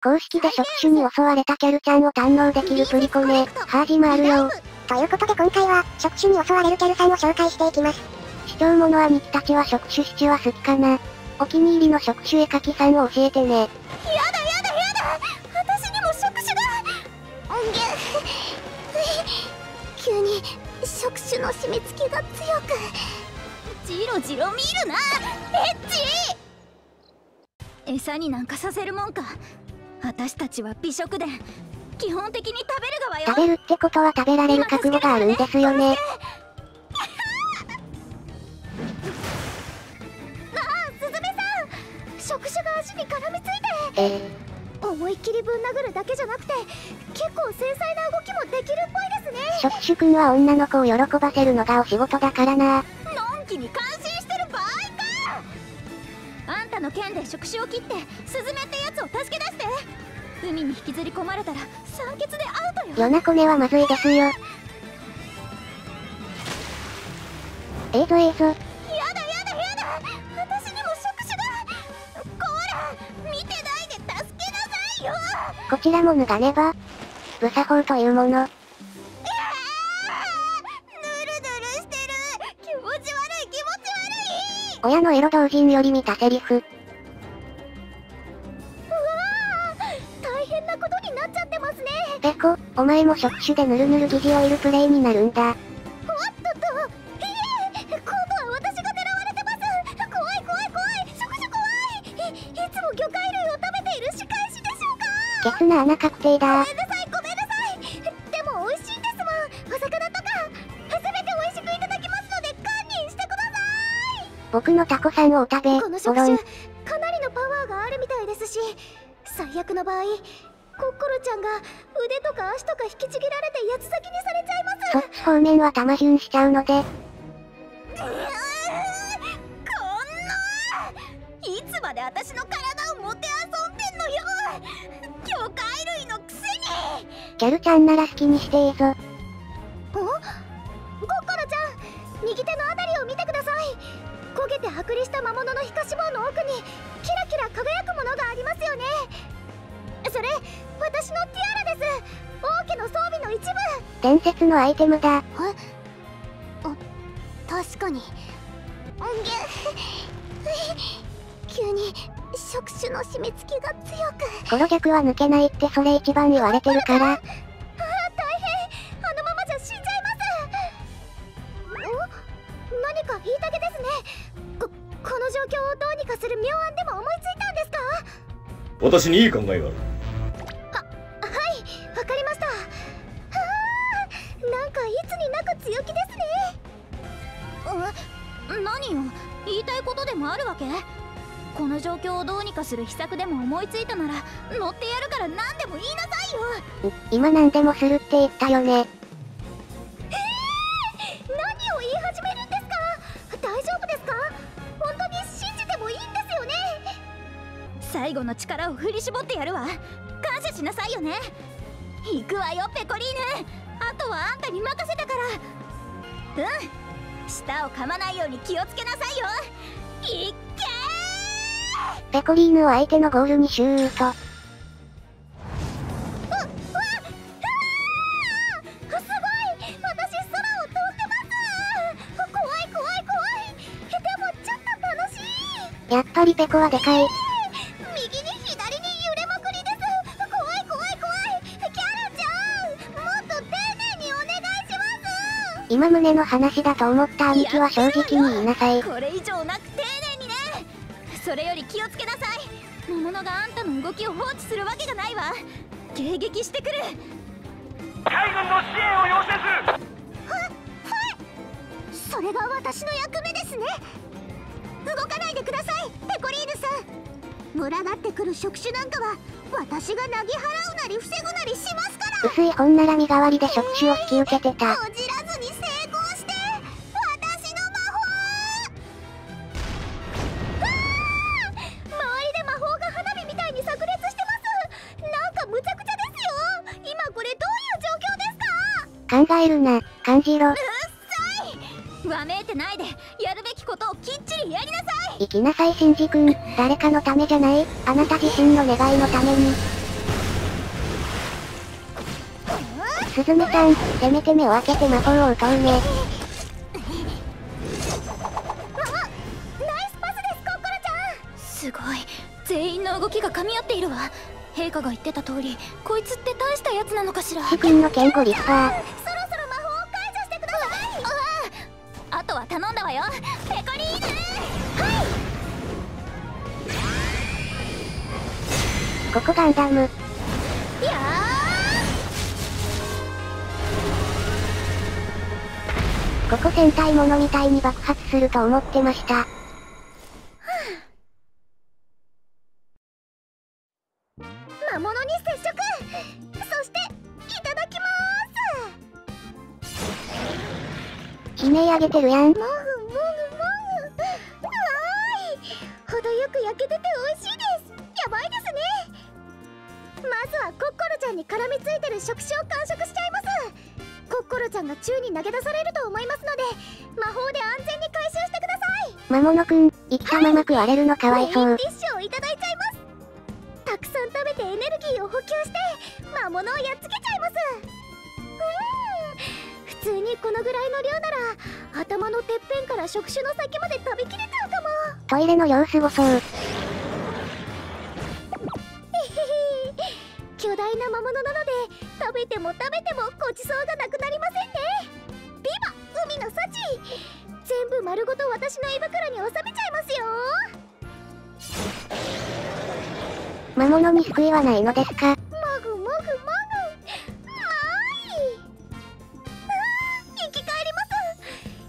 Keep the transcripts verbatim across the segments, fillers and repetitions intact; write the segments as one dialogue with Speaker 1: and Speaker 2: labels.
Speaker 1: 公式で触手に襲われたキャルちゃんを堪能できるプリコネ、ハージもあるよ。
Speaker 2: ということで今回は、触手に襲われるキャルさんを紹介していきます。
Speaker 1: 視聴者兄貴たちは触手七は好きかな。お気に入りの触手絵描きさんを教えてね。
Speaker 3: やだやだやだ、私にも触手が。音源急に触手の締め付けが強く、ジロジロ見るな、エッチ。餌になんかさせるもんか。私たちは美食で基本的に食べる側よ。
Speaker 1: 食べるってことは食べられる覚悟があるんですよね。
Speaker 3: なあ、スズメさん、触手が足に絡みついて。
Speaker 1: え
Speaker 3: 思いっきりぶん殴るだけじゃなくて、結構繊細な動きもできるっぽいですね。
Speaker 1: 触手くんは女の子を喜ばせるのがお仕事だからな。
Speaker 3: のんきに感心してる場合か。あんたの剣で触手を切ってスズメってやつを助け出して。海に引きずり込まれたら酸欠でアウトよ。
Speaker 1: ヨナコネはまずいですよ。ええぞええぞ。
Speaker 3: やだやだやだ、私にも触手が。こら、見てないで助けなさいよ。
Speaker 1: こちらも脱がねば。ブサ法というもの。
Speaker 3: いやー、ぬるぬるしてる。気持ち悪い気持ち悪い。
Speaker 1: 親のエロ同人より見たセリフ。
Speaker 3: 大変なことになっちゃってますね。
Speaker 1: ペコ、お前も触手でヌルヌル疑似オイルプレイになるんだ。
Speaker 3: おっとっと、ええ、今度は私が狙われてます。怖い怖い怖い、触手怖い。い、いつも魚介類を食べている仕返しでしょうか。
Speaker 1: ケツな穴確定だ。
Speaker 3: ごめんなさいごめんなさい。でも美味しいんですもん、お魚とか。せめて美味しくいただきますので堪忍してください。
Speaker 1: 僕のタコさんをお食べ、
Speaker 3: この触
Speaker 1: ボロン。
Speaker 3: 手かなりのパワーがあるみたいですし、最悪の場合コッコロちゃんが腕とか足とか引きちぎられて八つ裂きにされちゃいます。
Speaker 1: そっち方面は玉順しちゃうので。
Speaker 3: うーん、こんないつまで私の体をもてあそんでんのよ。魚介類のくせに。
Speaker 1: キャルちゃんなら好きにしていいぞ。
Speaker 3: お、コッコロちゃん、右手のあたりを見てください。焦げて剥離した魔物の皮下脂肪の奥にキラキラ輝くものがありますよね。それ私のティアラです。王家の装備の一部。
Speaker 1: 伝説のアイテムだ。
Speaker 3: え、あ、確かに。音源急に触手の締め付けが強く。
Speaker 1: コロ逆は抜けないってそれ一番言われてるから。
Speaker 3: ああ、大変。あのままじゃ死んじゃいます。お、何か言いたげですね。こ、この状況をどうにかする妙案でも思いついたんですか。
Speaker 4: 私にいい考えがある。
Speaker 3: は、はい、わかりました。はあ、なんかいつになく強気ですね。え、何よ、言いたいことでもあるわけ。この状況をどうにかする秘策でも思いついたなら乗ってやるから何でも言いなさいよ。
Speaker 1: 今何でもするって言ったよね。
Speaker 3: えー、何を言い始めるんですか。大丈夫ですか。本当に信じてもいいんですよね。最後の力を振り絞ってやるわ。感謝しなさいよね。行くわよペコリーヌ。あとはあんたに任せたから。うん、舌を噛まないように気をつけなさいよ。いっけー。
Speaker 1: ペコリーヌを相手のゴールにシュート。
Speaker 3: う、うわ、うわ、すごい、私空を飛んでます。怖い怖い怖い。でもちょっと楽しい。
Speaker 1: やっぱりペコはでかい。
Speaker 3: 右に左に揺れまくりです。怖い怖い怖い。キャラちゃん、もっと丁寧にお願いします。
Speaker 1: 今胸の話だと思った兄貴は正直に言いなさい。
Speaker 3: これ以上なく丁寧にね。それより気をつけなさい。魔物があんたの動きを放置するわけがないわ。迎撃してくる。
Speaker 5: 海軍の支援を要請する。
Speaker 3: は、はい。それが私の役目ですね。動かないでくださいペコリーヌさん。群がってくる触手なんかは私がなぎ払うなり防ぐなりしますから。
Speaker 1: 薄い本なら身代わりで触手を引き受けてた。
Speaker 3: こじらずに成功して私の魔法。わあ、周りで魔法が花火みたいに炸裂してます。なんかむちゃくちゃですよ。今これどういう状況ですか。
Speaker 1: 考えるな、感じろ。
Speaker 3: うっさい。わめいてないでやるべきことをきっちりやりなさい。
Speaker 1: 行きなさいシンジ君。誰かのためじゃない、あなた自身の願いのために。 すずめさん、せめて目を開けて魔法を打とうね。
Speaker 3: あ、ナイスパスですコッコロちゃん。すごい、全員の動きが噛み合っているわ。陛下が言ってた通り、こいつって大したやつなのかしら。
Speaker 1: 主君の剣ゴリッパー。
Speaker 3: そろそろ魔法を解除してください。ああ、あとは頼んだわよ、ペコリーヌ。はい。
Speaker 1: ここガンダム。
Speaker 3: いや
Speaker 1: ー、ここ戦隊ものみたいに爆発すると思ってました。
Speaker 3: 魔物に接触。そしていただきまーす。
Speaker 1: 悲鳴上げてるやん。
Speaker 3: もぐもぐもぐ。わーい、程よく焼けてて美味しいです。やばいですね。まずはコッコロちゃんに絡みついてる触手を完食しちゃいます。コッコロちゃんが宙に投げ出されると思いますので、魔法で安全に回収してください。
Speaker 1: 魔物くん、生きたまま食われるのかわいそう。
Speaker 3: メインディッシュをいただいちゃいます。たくさん食べてエネルギーを補給して魔物をやっつけちゃいます。うーん、普通にこのぐらいの量なら頭のてっぺんから触手の先まで食べきれちゃうかも。
Speaker 1: トイレの様子ごそう。
Speaker 3: 巨大な魔物なので食べても食べてもごちそうがなくなりませんね。ビバ海の幸、全部丸ごと私の胃袋に収めちゃいますよ。
Speaker 1: 魔物に救いはないのですか？
Speaker 3: もぐもぐもぐ。まーい。あー、生き返ります。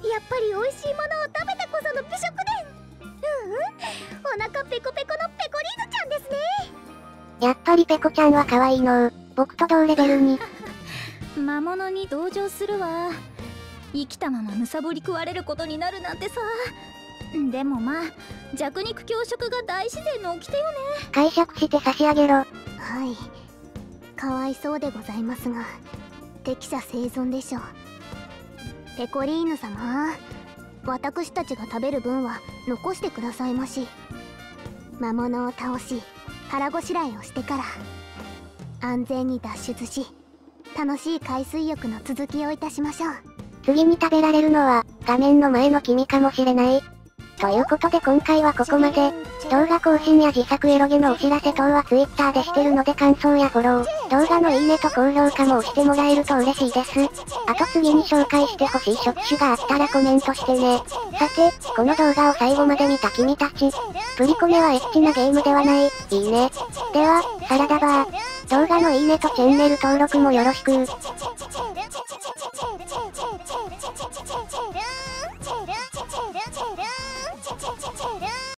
Speaker 3: やっぱり美味しいものを食べてこその美食で。うんうん、お腹ペコペコのペコリーヌちゃんですね。
Speaker 1: やっぱりペコちゃんは可愛いの。僕と同レベルに。
Speaker 3: 魔物に同情するわ。生きたままむさぼり食われることになるなんてさ。でもまあ、弱肉強食が大自然の掟よね。
Speaker 1: 解釈して差し上げろ。
Speaker 2: はい。かわいそうでございますが、適者生存でしょう。ペコリーヌ様、私たちが食べる分は残してくださいまし。魔物を倒し、腹ごしらえをしてから安全に脱出し、楽しい海水浴の続きをいたしましょう。
Speaker 1: 次に食べられるのは画面の前の君かもしれない。ということで今回はここまで。動画更新や自作エロゲのお知らせ等は Twitter でしてるので感想やフォロー、動画のいいねと高評価も押してもらえると嬉しいです。あと次に紹介してほしい触手があったらコメントしてね。さて、この動画を最後まで見た君たち、プリコメはエッチなゲームではない、いいね。では、サラダバー、動画のいいねとチャンネル登録もよろしく。